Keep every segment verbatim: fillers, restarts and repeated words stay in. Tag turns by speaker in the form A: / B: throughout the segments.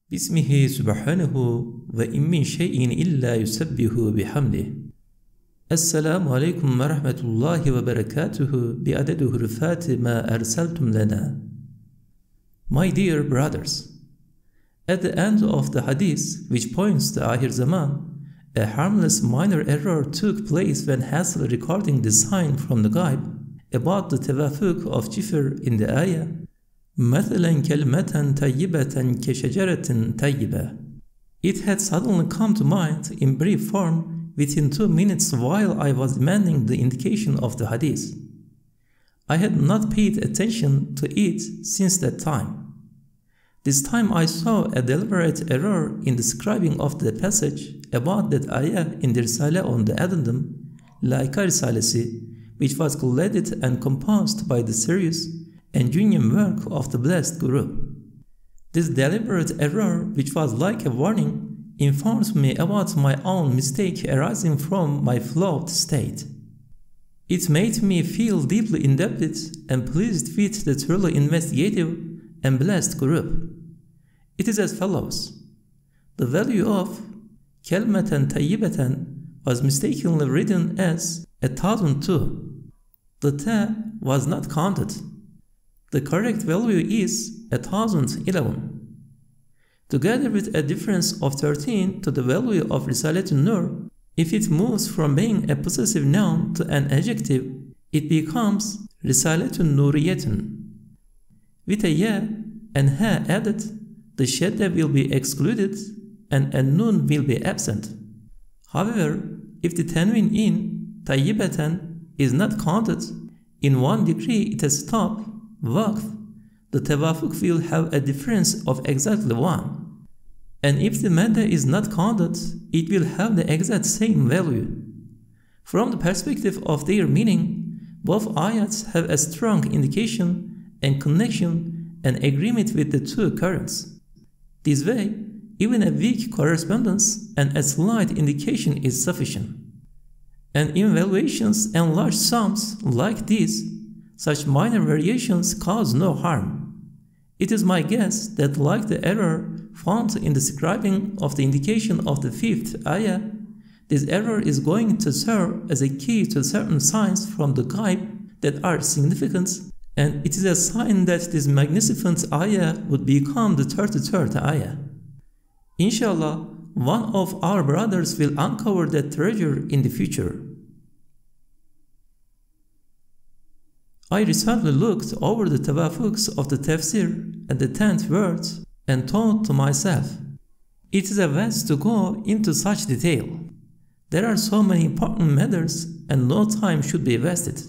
A: Bismihi subhanahu ve in min şeyin illa yusabbihu bihamdih. Esselamu aleyküm ve rahmetullahi ve berekatuhu bi adedi hurufati ma erseltum lana. My dear brothers, at the end of the hadith which points to Ahir Zaman, a harmless minor error took place when Hassel recording the sign from the Ghaib about the tawafuk of Jifr in the ayah مثلا كلمة طيبة كشجرة طيبة. It had suddenly come to mind in brief form within two minutes while I was demanding the indication of the hadith. I had not paid attention to it since that time. This time I saw a deliberate error in describing of the passage about that ayah in the Risale on the addendum, Laika Risalesi, which was collated and composed by the serious and genuine work of the blessed Guru. This deliberate error, which was like a warning, informs me about my own mistake arising from my flawed state. It made me feel deeply indebted and pleased with the truly investigative and blessed Guru. It is as follows. The value of Kelmeten Tayyibeten was mistakenly written as a thousand two. The ta was not counted. The correct value is one thousand eleven. Together with a difference of thirteen to the value of Risaletun Nur, if it moves from being a possessive noun to an adjective, it becomes Risaletun Nuriyetun. With a ya and ha added, the shadda will be excluded and a nun will be absent. However, if the tanwin in tayyibatan is not counted, in one degree it has stopped waqf, the tawafuk will have a difference of exactly one. And if the madda is not counted, it will have the exact same value. From the perspective of their meaning, both ayats have a strong indication and connection and agreement with the two currents. This way, even a weak correspondence and a slight indication is sufficient. And in valuations and large sums like this, such minor variations cause no harm. It is my guess that like the error found in the scribing of the indication of the fifth ayah, this error is going to serve as a key to certain signs from the Ghaib that are significant, and it is a sign that this magnificent ayah would become the thirty-third ayah. Inshallah, one of our brothers will uncover that treasure in the future. I recently looked over the tawafuks of the tafsir at the tenth verse and thought to myself, it is a waste to go into such detail. There are so many important matters and no time should be wasted.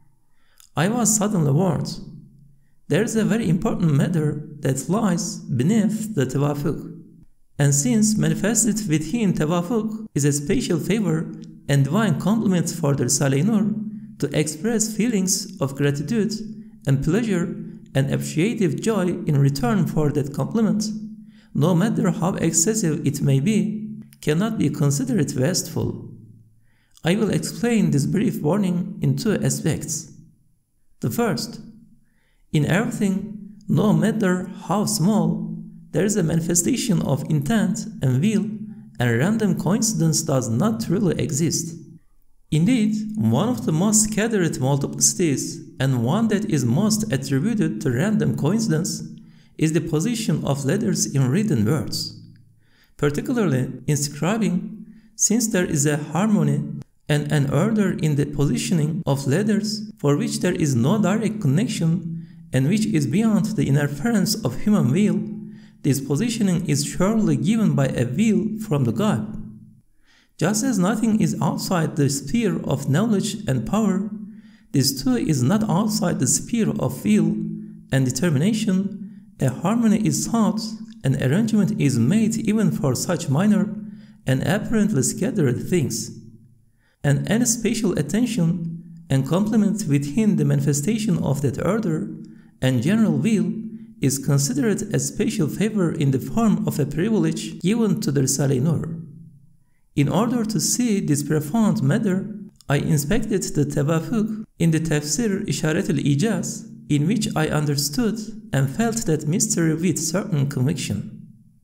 A: I was suddenly warned. There is a very important matter that lies beneath the tawafuk. And since manifested within tawafuk is a special favor and divine compliment for the Risale-i Nur, to express feelings of gratitude and pleasure and appreciative joy in return for that compliment, no matter how excessive it may be, cannot be considered wasteful. I will explain this brief warning in two aspects. The first, in everything, no matter how small, there is a manifestation of intent and will, and random coincidence does not really exist. Indeed, one of the most scattered multiplicities and one that is most attributed to random coincidence is the position of letters in written words. Particularly in scribing, since there is a harmony and an order in the positioning of letters for which there is no direct connection and which is beyond the interference of human will, this positioning is surely given by a will from the God. Just as nothing is outside the sphere of knowledge and power, this too is not outside the sphere of will and determination. A harmony is sought, an arrangement is made even for such minor and apparently scattered things. And any special attention and complement within the manifestation of that order and general will is considered a special favor in the form of a privilege given to the Risale-i Nur. In order to see this profound matter, I inspected the tawafuk in the Tafsir Isharat al-Ijaz, in which I understood and felt that mystery with certain conviction.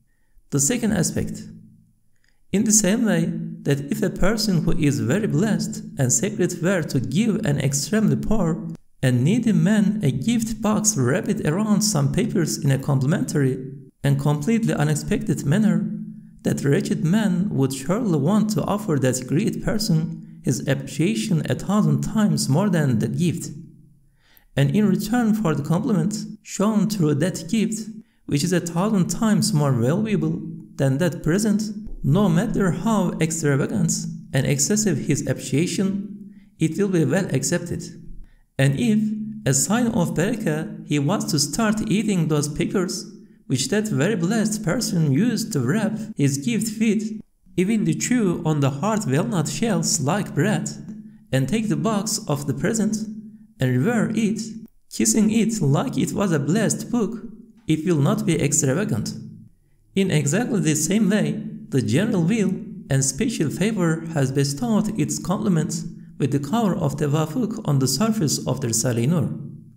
A: The second aspect. In the same way that if a person who is very blessed and sacred were to give an extremely poor and needy man a gift box wrapped around some papers in a complimentary and completely unexpected manner, that wretched man would surely want to offer that great person his appreciation a thousand times more than the gift. And in return for the compliment shown through that gift, which is a thousand times more valuable than that present, no matter how extravagant and excessive his appreciation, it will be well accepted. And if, as sign of barakah, he was to start eating those papers, which that very blessed person used to wrap his gift with, even to chew on the hard walnut shells like bread, and take the box of the present, and revere it, kissing it like it was a blessed book, it will not be extravagant. In exactly the same way, the general will and special favor has bestowed its compliments with the cover of Tawafuk on the surface of the Risale-i Nur.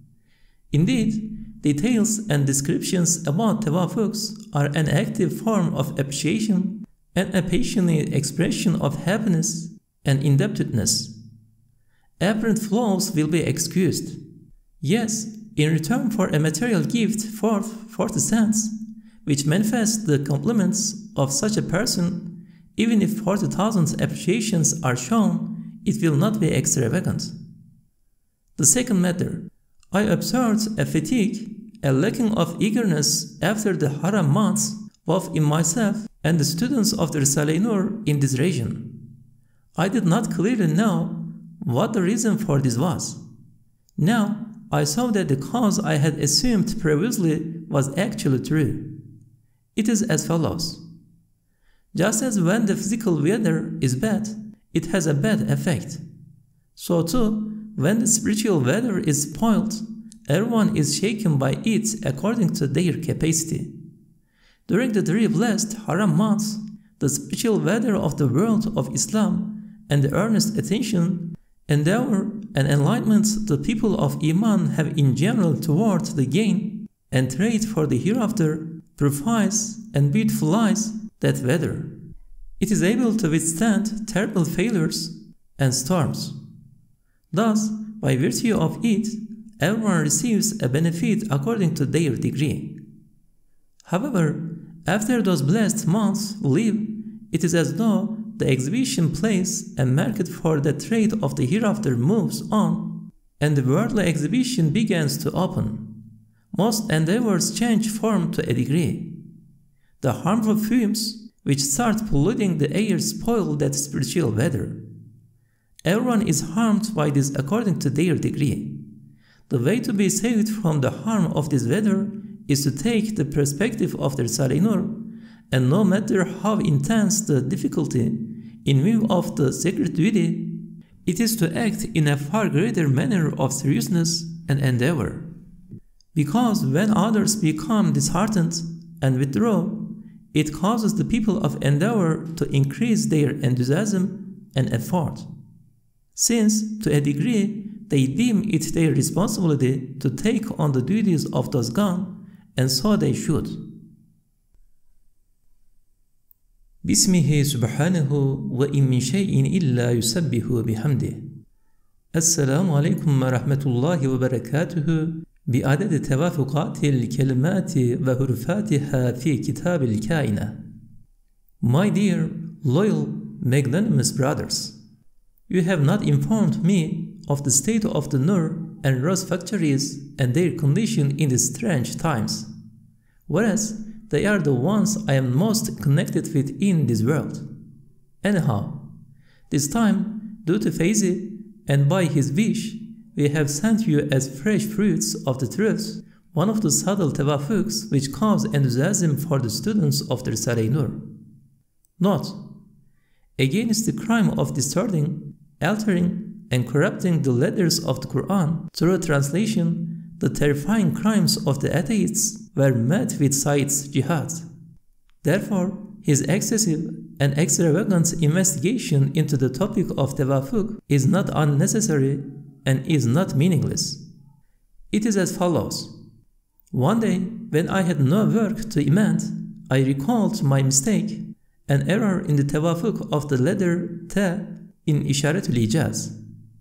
A: Indeed, details and descriptions about Tawafuks are an active form of appreciation and a passionate expression of happiness and indebtedness. Apparent flaws will be excused. Yes, in return for a material gift for forty cents, which manifests the compliments of such a person, even if forty thousand appreciations are shown, it will not be extravagant. The second matter, I observed a fatigue, a lacking of eagerness after the haram months, both in myself and the students of the Risale-i Nur in this region. I did not clearly know what the reason for this was. Now, I saw that the cause I had assumed previously was actually true. It is as follows. Just as when the physical weather is bad, it has a bad effect, so too, when the spiritual weather is spoiled, everyone is shaken by it according to their capacity. During the three blessed haram months, the spiritual weather of the world of Islam and the earnest attention, endeavor, and enlightenment the people of Iman have in general toward the gain and trade for the hereafter purifies and beautifies that weather. It is able to withstand terrible failures and storms. Thus, by virtue of it, everyone receives a benefit according to their degree. However, after those blessed months leave, it is as though the exhibition place and market for the trade of the hereafter moves on, and the worldly exhibition begins to open. Most endeavors change form to a degree. The harmful fumes which start polluting the air spoil that spiritual weather. Everyone is harmed by this according to their degree. The way to be saved from the harm of this weather is to take the perspective of the Risale-i Nur, and no matter how intense the difficulty, in view of the sacred duty, it is to act in a far greater manner of seriousness and endeavor. Because when others become disheartened and withdraw, it causes the people of endeavor to increase their enthusiasm and effort, since, to a degree, they deem it their responsibility to take on the duties of those gone, and so they should. Bismihi subhanahu wa in min shay'in illa yusabbihu bihamdih. Assalamu alaikum wa rahmatullahi wa barakatuhu. بعدد توافقات الكلمات وحروفاتها في كتاب الكائنة. My dear, loyal, magnanimous brothers, you have not informed me of the state of the Nur and Rose factories and their condition in these strange times, whereas they are the ones I am most connected with in this world. Anyhow, this time, due to Faizi and by his wish, we have sent you as fresh fruits of the truth one of the subtle tawafuks which cause enthusiasm for the students of the Risale-i Nur. Note: against the crime of distorting, altering, and corrupting the letters of the Quran through translation, the terrifying crimes of the atheists were met with Said's jihad. Therefore, his excessive and extravagant investigation into the topic of tawafuk is not unnecessary and is not meaningless. It is as follows. One day, when I had no work to amend, I recalled my mistake, an error in the tawafuk of the letter T in Isharat al-Ijaz.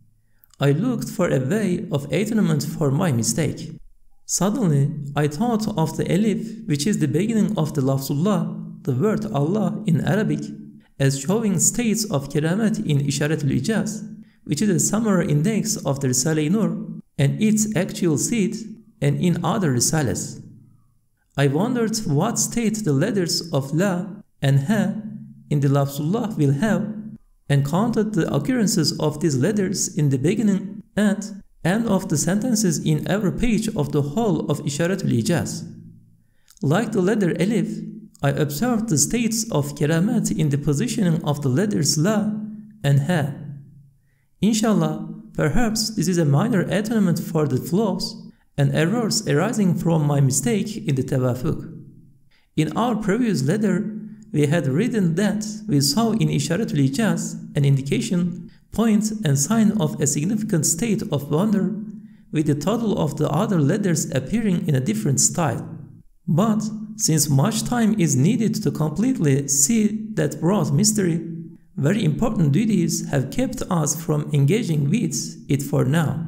A: I looked for a way of atonement for my mistake. Suddenly, I thought of the Alif, which is the beginning of the Lafzullah, the word Allah in Arabic, as showing states of Keramat in Isharat al-Ijaz, which is a summary index of the Risale-i-Nur and its actual seat, and in other Risales. I wondered what state the letters of La and Ha in the Lafzullah will have, and counted the occurrences of these letters in the beginning and end of the sentences in every page of the whole of Isharat al-Ijaz. Like the letter Alif, I observed the states of Keramat in the positioning of the letters La and Ha. Inshallah, perhaps this is a minor atonement for the flaws and errors arising from my mistake in the tawafuk. In our previous letter, we had written that we saw in Isharat al-Ijaz an indication, point and sign of a significant state of wonder, with the total of the other letters appearing in a different style. But since much time is needed to completely see that broad mystery, very important duties have kept us from engaging with it for now.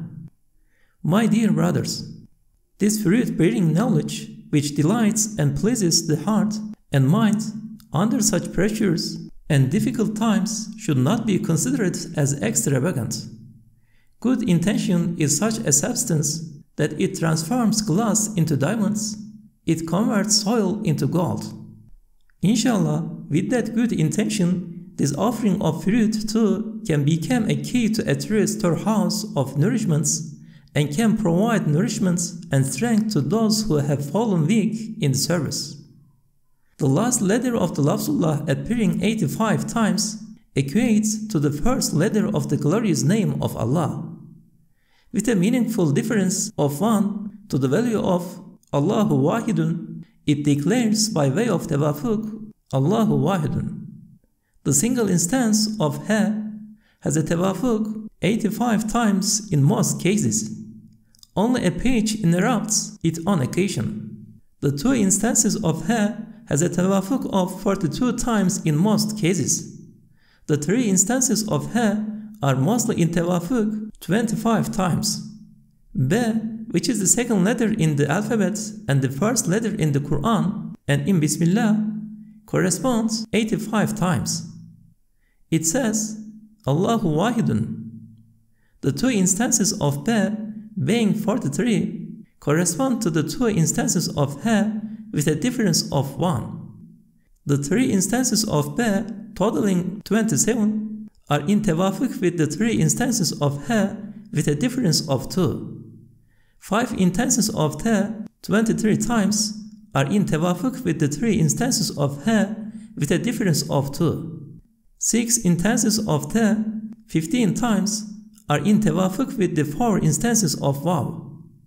A: My dear brothers, this fruit-bearing knowledge, which delights and pleases the heart and mind under such pressures and difficult times, should not be considered as extravagant. Good intention is such a substance that it transforms glass into diamonds, it converts soil into gold. Inshallah, with that good intention, this offering of fruit too can become a key to a true storehouse of nourishments, and can provide nourishment and strength to those who have fallen weak in the service. The last letter of the Lafzullah appearing eighty-five times equates to the first letter of the glorious name of Allah, with a meaningful difference of one to the value of Allahu Wahidun. It declares by way of tawafuk Allahu Wahidun. The single instance of Ha has a tawafuk eighty-five times in most cases. Only a page interrupts it on occasion. The two instances of Ha has a tawafuk of forty-two times in most cases. The three instances of Ha are mostly in tawafuk twenty-five times. B, which is the second letter in the alphabet and the first letter in the Quran, and in Bismillah, corresponds eighty-five times. It says, Allahu Wahidun. The two instances of Ba, being forty-three, correspond to the two instances of Ha with a difference of one. The three instances of Ba, totaling twenty-seven, are in tawafuk with the three instances of Ha with a difference of two. Five instances of Ta, twenty-three times, are in tawafuk with the three instances of Ha with a difference of two. Six instances of Ta, fifteen times, are in tawafuk with the four instances of Waw.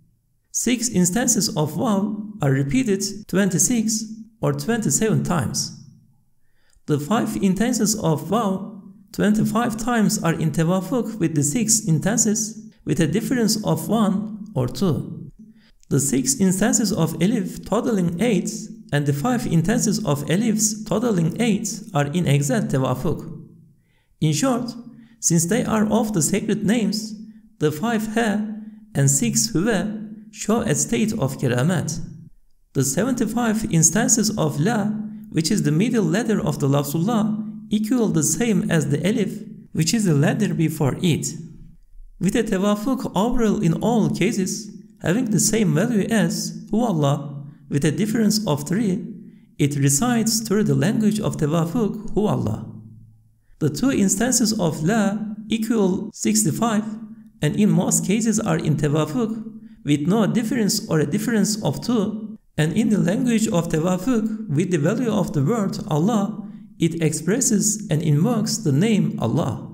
A: Six instances of Waw are repeated twenty-six or twenty-seven times. The five instances of Waw, twenty-five times, are in tawafuk with the six instances with a difference of one or two. The six instances of Alif totaling eight and the five instances of Alifs totaling eight are in exact tawafuk. In short, since they are of the sacred names, the five Ha and six Huwa show a state of Keramat. The seventy-five instances of La, which is the middle letter of the Lafzullah, equal the same as the Alif, which is the letter before it. With a tawafuk overall in all cases, having the same value as Hu Allah, with a difference of three, it recites through the language of tawafuk Hu Allah. The two instances of La equal sixty-five, and in most cases are in tawafuk with no difference or a difference of two, and in the language of tawafuk with the value of the word Allah, it expresses and invokes the name Allah.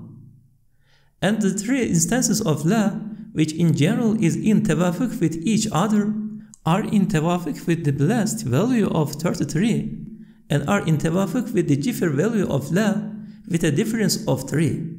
A: And the three instances of La, which in general is in tawafuk with each other, are in tawafuk with the blessed value of thirty-three, and are in tawafuk with the jifr value of La with a difference of three.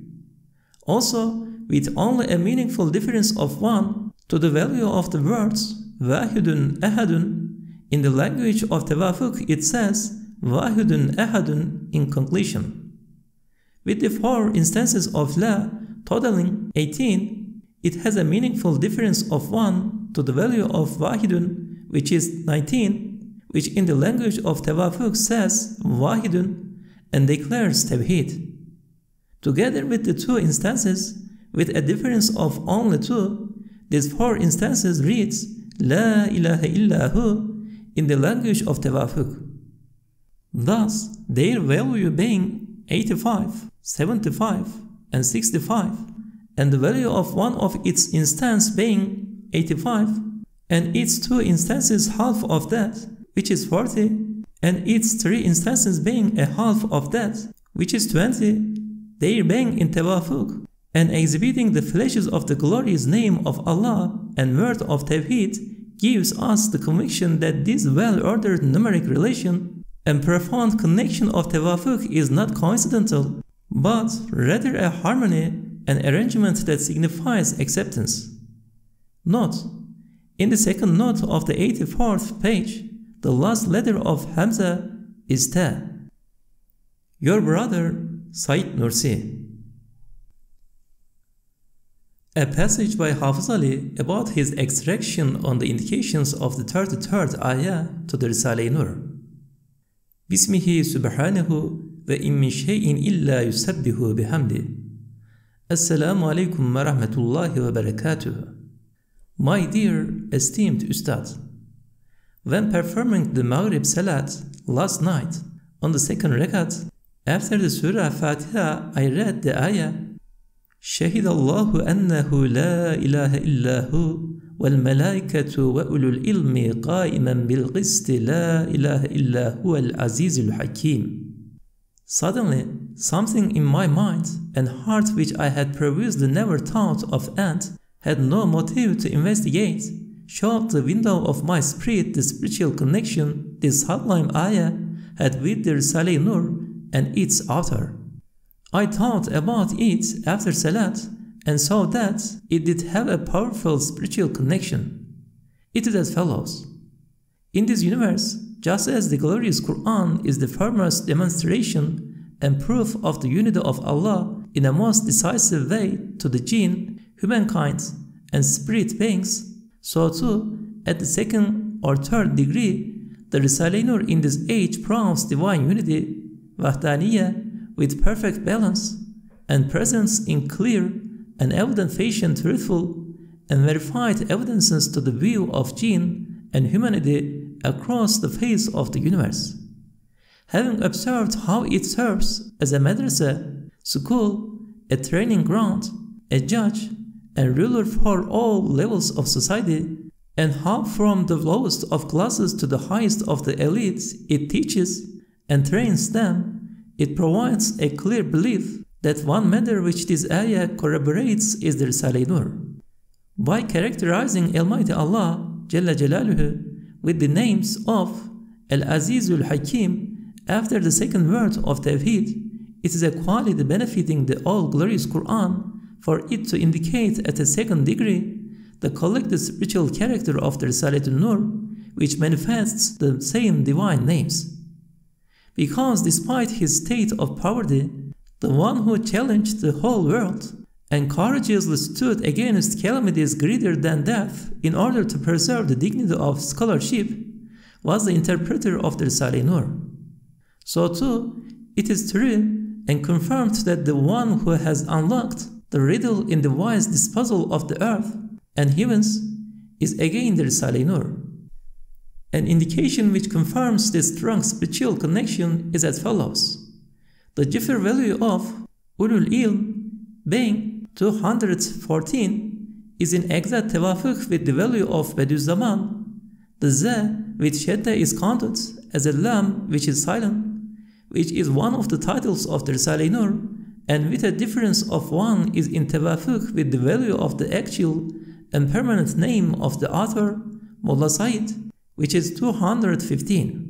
A: Also, with only a meaningful difference of one to the value of the words Wahidun Ahadun, in the language of tawafuk it says Wahidun Ahadun in conclusion. With the four instances of La totaling eighteen, it has a meaningful difference of one to the value of Wahidun, which is nineteen, which in the language of Tawafuk says Wahidun and declares Tawheed. Together with the two instances, with a difference of only two, these four instances reads La ilaha illahu in the language of Tawafuk. Thus, their value being eighty-five, seventy-five, and sixty-five, and the value of one of its instance being eighty-five, and its two instances half of that, which is forty, and its three instances being a half of that, which is twenty, their being in Tawafuk, and exhibiting the flashes of the glorious name of Allah and word of Tawheed gives us the conviction that this well-ordered numeric relation and profound connection of Tawafuk is not coincidental, but rather a harmony and arrangement that signifies acceptance. Note: in the second note of the eighty-fourth page, the last letter of Hamza is Ta. Your brother, Said Nursi. A passage by Hafiz Ali about his extraction on the indications of the thirty-third ayah to the Risale-i Nur. Bismihi subhanahu ve in min şeyin illa yusabbihu bihamdi. Assalamu alaikum wa rahmatullahi wa barakatuh. My dear esteemed Ustad, when performing the Maghrib Salat last night on the second rakat, after the Surah Fatiha, I read the ayah شهد الله أنه لا إله إلا هو والملائكة وأولو العلم قائما بالقسط لا إله إلا هو العزيز الحكيم. Suddenly, something in my mind and heart which I had previously never thought of and had no motive to investigate showed the window of my spirit the spiritual connection this sublime ayah had with the Risale-i Nur and its author. I thought about it after Salat and saw that it did have a powerful spiritual connection. It is as follows. In this universe, just as the glorious Quran is the foremost demonstration and proof of the unity of Allah in a most decisive way to the jinn, humankind, and spirit beings, so too, at the second or third degree, the Risale-i Nur in this age proves divine unity, Wahdaniyah, with perfect balance and presence in clear and evident fashion truthful and verified evidences to the view of jinn and humanity across the face of the universe. Having observed how it serves as a madrasa, school, a training ground, a judge, and ruler for all levels of society, and how from the lowest of classes to the highest of the elites it teaches and trains them, it provides a clear belief that one matter which this ayah corroborates is the Risale-i Nur. By characterizing Almighty Allah Jalla Jalaluhu with the names of Al-Azizul Hakim after the second word of Tawheed, it is a quality benefiting the all-glorious Quran for it to indicate at a second degree the collected spiritual character of the Risale-i Nur, which manifests the same divine names. Because despite his state of poverty, the one who challenged the whole world and courageously stood against calamities greater than death in order to preserve the dignity of scholarship was the interpreter of the Risale-i Nur. So too, it is true and confirmed that the one who has unlocked the riddle in the wise disposal of the earth and heavens is again the Risale-i Nur. An indication which confirms this strong spiritual connection is as follows. The Jifr value of Ulul Ilm being two hundred fourteen is in exact tawafuk with the value of Bediüzzaman. The Za with Shadda is counted as a Lam which is silent, which is one of the titles of the Risale-i Nur, and with a difference of one is in tawafuk with the value of the actual and permanent name of the author, Mullah Said, which is two hundred fifteen.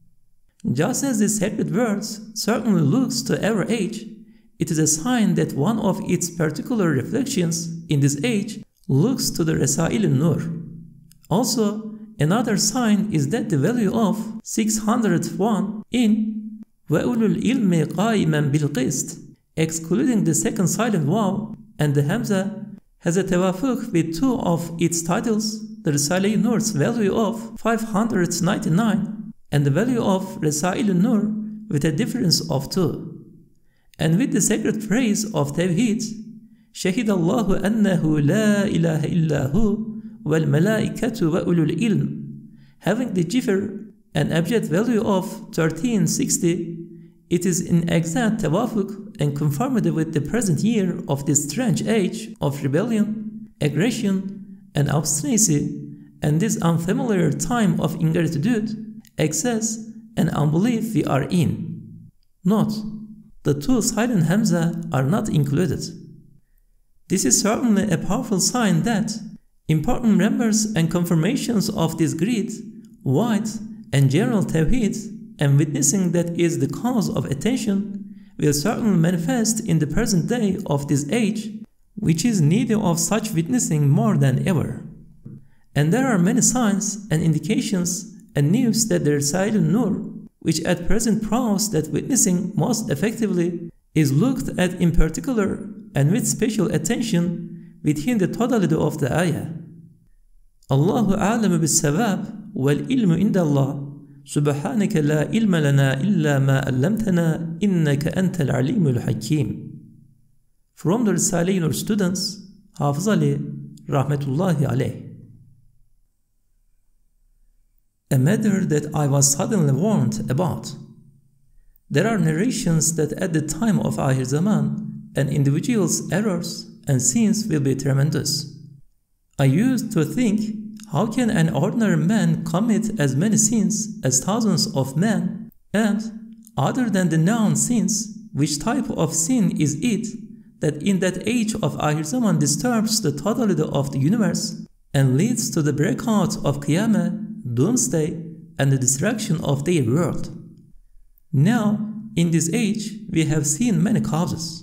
A: Just as the sacred words certainly looks to our age, it is a sign that one of its particular reflections in this age looks to the Rasail-i Nur. Also, Another sign is that the value of six hundred one in وَأُولُو الْإِلْمِ قَائِمًا بِالْقِسْطِ, excluding the second silent waw and the hamza, has a tawafuq with two of its titles, the Risale-i Nur's value of five hundred ninety-nine and the value of Rasail Nur with a difference of two. And with the sacred phrase of Tawheed, شَهِدَ اللَّهُ أَنَّهُ لَا إِلَهَ إِلَّا هُ وَالْمَلَائِكَةُ وَأُولُو الْإِلْمِ, having the jifr an abjad value of thirteen sixty, it is in exact tawafuq and conformity with the present year of this strange age of rebellion, aggression, and obstinacy, and this unfamiliar time of ingratitude, excess, and unbelief we are in. Note, the two silent hamza are not included. This is certainly a powerful sign that important members and confirmations of this great, wide, and general tawheed and witnessing that is the cause of attention will certainly manifest in the present day of this age, which is needy of such witnessing more than ever. And there are many signs and indications and news that the Rasail Nur, which at present proves that witnessing most effectively, is looked at in particular and with special attention within the totality of the ayah. Allahu a'lamu bis-sawab wal-ilmu indallah subhanaka la ilma lana illa ma allamtana innaka antal alimul hakim. From the Risale-i Nur students, Hafiz Ali rahmetullahi alayh. A matter that I was suddenly warned about. There are narrations that at the time of Akhir Zaman, an individual's errors and sins will be tremendous. I used to think, how can an ordinary man commit as many sins as thousands of men? And, other than the known sins, which type of sin is it that in that age of Akhir Zaman disturbs the totality of the universe and leads to the breakout of Qiyamah, doomsday, and the destruction of their world? Now, in this age, we have seen many causes.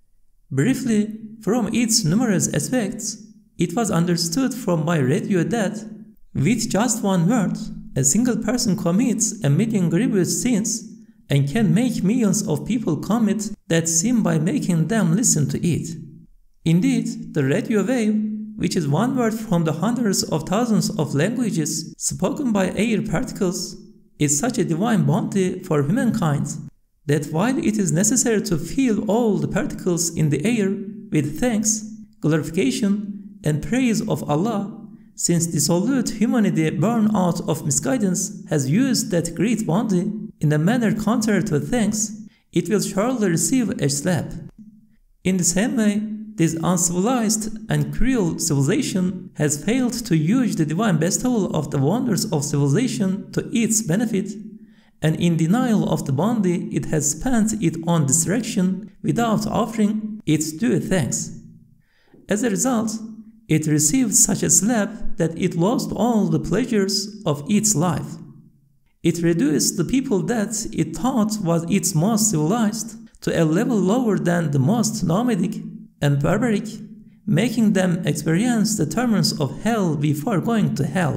A: Briefly, from its numerous aspects, it was understood from my radio that, with just one word, a single person commits a million grievous sins and can make millions of people commit that sin by making them listen to it. Indeed, the radio wave, which is one word from the hundreds of thousands of languages spoken by air particles, is such a divine bounty for humankind that while it is necessary to fill all the particles in the air with thanks, glorification, and praise of Allah, since dissolute humanity born out of misguidance has used that great bounty in a manner contrary to thanks, it will surely receive a slap. In the same way, this uncivilized and cruel civilization has failed to use the divine bestowal of the wonders of civilization to its benefit, and in denial of the bounty it has spent it on destruction without offering its due thanks. As a result, it received such a slap that it lost all the pleasures of its life. It reduced the people that it thought was its most civilized to a level lower than the most nomadic and barbaric, making them experience the torments of hell before going to hell.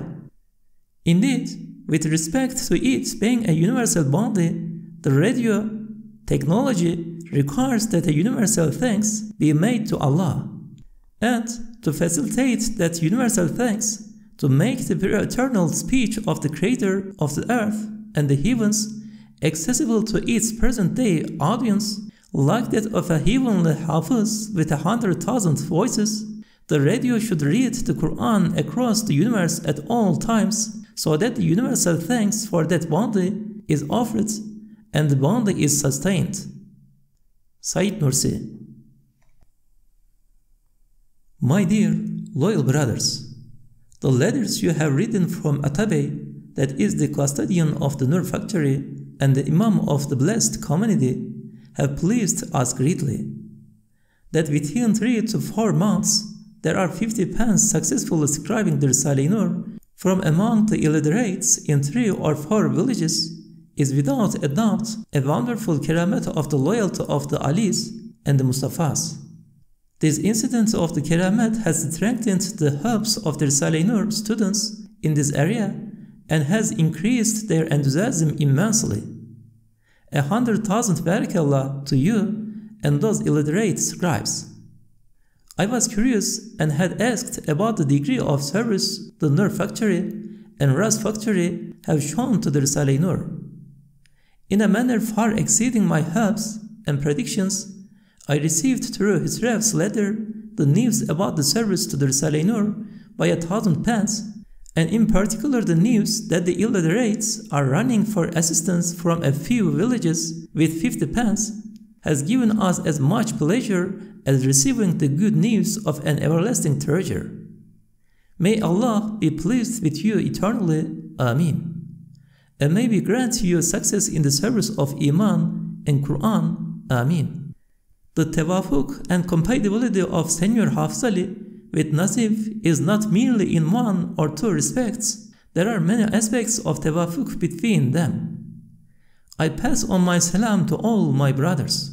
A: Indeed, with respect to it being a universal bounty, the radio technology requires that a universal thanks be made to Allah, and to facilitate that universal thanks, to make the eternal speech of the Creator of the earth and the heavens accessible to its present-day audience, like that of a heavenly Hafiz with a hundred thousand voices, the radio should read the Quran across the universe at all times, so that the universal thanks for that bounty is offered and the bounty is sustained. Said Nursi. My dear, loyal brothers, the letters you have written from Atabey, that is the custodian of the Nur factory and the Imam of the blessed community, have pleased us greatly. That within three to four months, there are fifty pens successfully scribing the Risale-i Nur from among the illiterates in three or four villages is without a doubt a wonderful keramat of the loyalty of the Alis and the Mustafas. This incident of the keramat has strengthened the hopes of the Risale-i Nur students in this area and has increased their enthusiasm immensely. A hundred thousand barakallah to you and those illiterate scribes. I was curious and had asked about the degree of service the Nur Factory and Ras Factory have shown to the Risale-i Nur. In a manner far exceeding my hopes and predictions, I received through his ref's letter the news about the service to the Risale-i Nur by a thousand pence, and in particular the news that the illiterates are running for assistance from a few villages with fifty pence, has given us as much pleasure as receiving the good news of an everlasting treasure. May Allah be pleased with you eternally, Ameen. And may we grant you success in the service of Iman and Quran, Ameen. The tawafuk and compatibility of Senior Hafez Ali with Nazif is not merely in one or two respects. There are many aspects of tawafuk between them. I pass on my salam to all my brothers.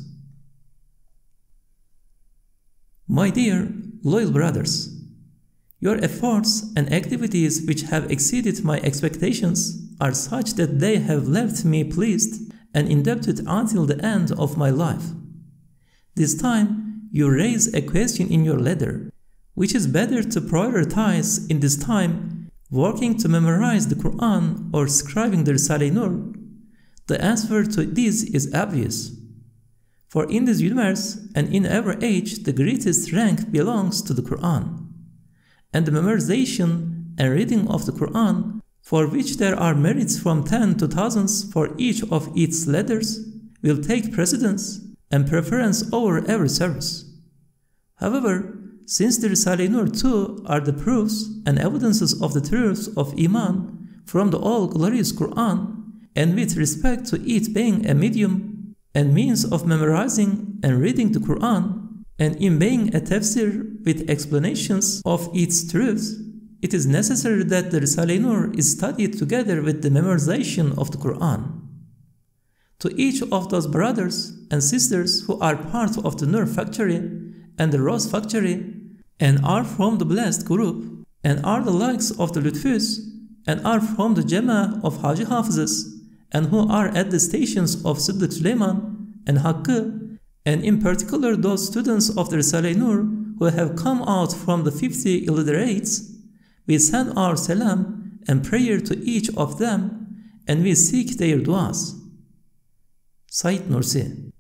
A: My dear, loyal brothers, your efforts and activities which have exceeded my expectations are such that they have left me pleased and indebted until the end of my life. This time, you raise a question in your letter, which is better to prioritize in this time, working to memorize the Quran or scribing the Risale-i Nur. The answer to this is obvious. For in this universe and in every age, the greatest rank belongs to the Quran. And the memorization and reading of the Quran, for which there are merits from ten to thousands for each of its letters, will take precedence and preference over every service. However, since the Risale-i Nur too are the proofs and evidences of the truths of Iman from the all-glorious Quran, and with respect to it being a medium and means of memorizing and reading the Quran, and in being a tafsir with explanations of its truths, it is necessary that the Risale-i Nur is studied together with the memorization of the Quran. To each of those brothers and sisters who are part of the Nur Factory and the Ras Factory, and are from the blessed group, and are the likes of the Lutfus, and are from the Jama'ah of Haji Hafizes, and who are at the stations of Siddiq Suleiman and Haqqi, and in particular those students of the Risale-i Nur who have come out from the fifty illiterates, we send our salam and prayer to each of them, and we seek their du'as. Said Nursi.